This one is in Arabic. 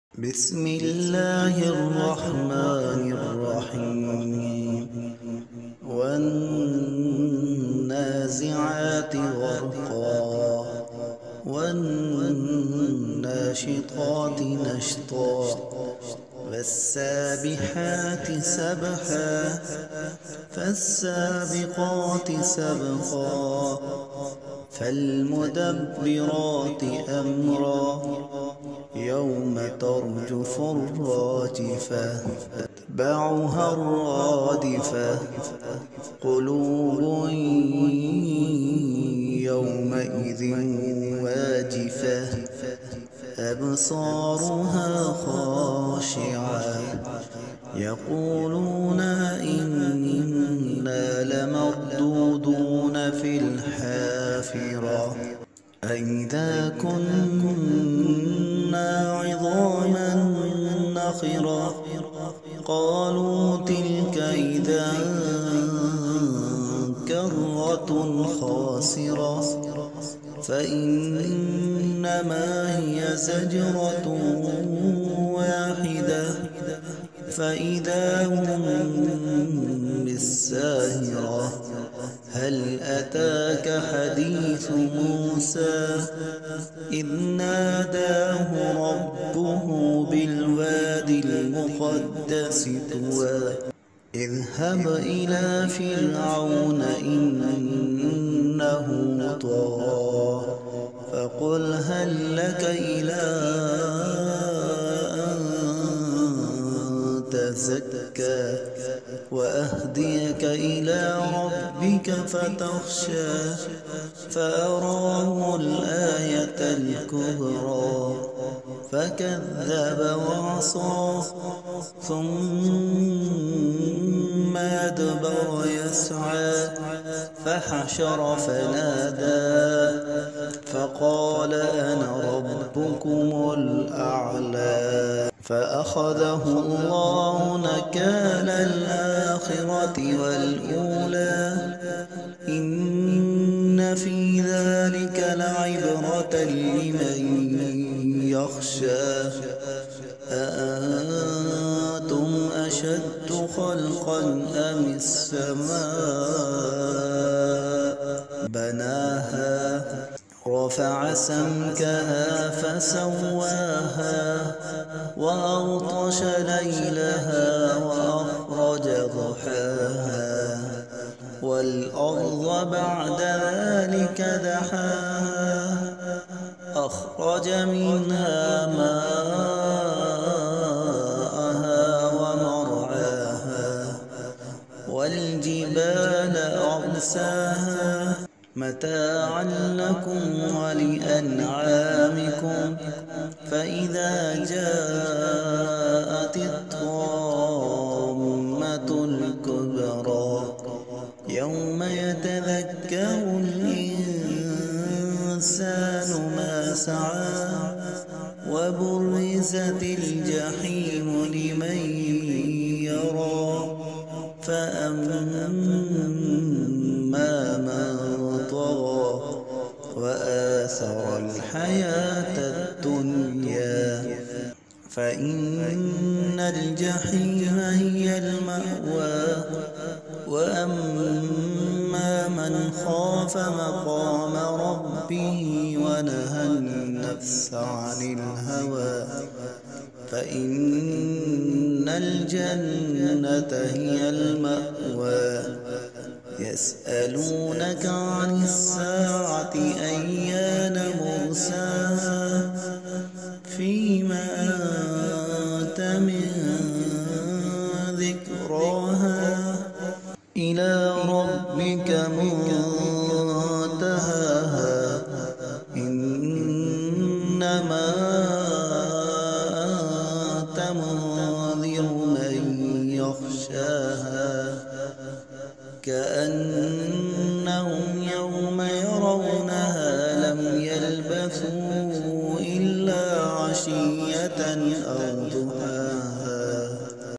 بسم الله الرحمن الرحيم والنازعات غرقا والناشطات نشطا والسابحات سبحا فالسابقات سبقا فالمدبرات أمرا يوم ترجف الراجفة تتبعها الرادفة قلوب يومئذ واجفة أبصارها خاشعة يقولون إنا لمردودون في الحافرة أئذا كنا عظاما نخرة قالوا تلك إذا كرة خاسرة فإنما هي زجرة واحدة فإذا هم بالساهرة هل أتاك حديث موسى إذ ناداه ربه بالوادي المقدس طوى اذهب إلى فرعون إنه طغى فقل هل لك إلى أن تزكى وأهديك إلى ربك فتخشى فأراه الآية الكبرى فكذب وعصى ثم أدبر يسعى فحشر فنادى فقال أنا ربكم الأعلى فأخذه الله نكال الآخرة والأولى إن في ذلك لعبرة لمن يخشى أأنتم أشد خلقا أم السماء بناها رفع سمكها فسواها وأغطش ليلها وأخرج ضحاها والأرض بعد ذلك دحاها أخرج منها ماءها ومرعاها والجبال أرساها متاعا لكم ولأنعامكم فإذا جاءت الطامة الكبرى يوم يتذكر الإنسان ما سعى وبرزت الجحيم لمن يرى فأما من طغى وآثر الحياة الدنيا فإن الجحيم هي المأوى وأما من خاف مقام ربه ونهى النفس عن الهوى فإن الجنة هي المأوى يسألونك عن الساعة أيان مرساها فيما أنت من ذكراها إلى ربك منتهاها إنما أنت منذر من يخشاها كأنهم يوم يرونها لم يلبثوا إلا عشية أو